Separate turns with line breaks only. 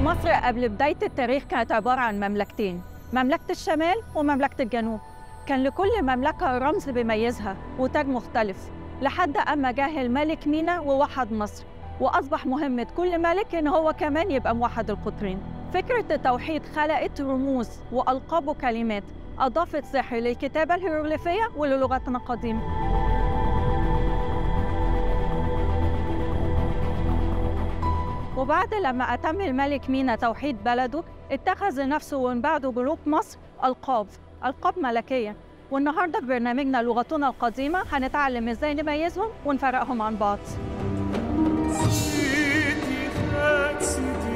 مصر قبل بداية التاريخ كانت عبارة عن مملكتين، مملكة الشمال ومملكة الجنوب. كان لكل مملكة رمز بيميزها وتاج مختلف، لحد أما جه الملك مينا ووحد مصر، وأصبح مهمة كل ملك إن هو كمان يبقى موحد القطرين. فكرة التوحيد خلقت رموز وألقاب وكلمات أضافت سحر للكتابة الهيروغليفية وللغتنا القديمة. وبعد لما أتم الملك مينا توحيد بلده، اتخذ لنفسه ومن بعده ملوك مصر ألقاب ملكية. والنهارده في برنامجنا لغتنا القديمة هنتعلم ازاي نميزهم ونفرقهم عن بعض.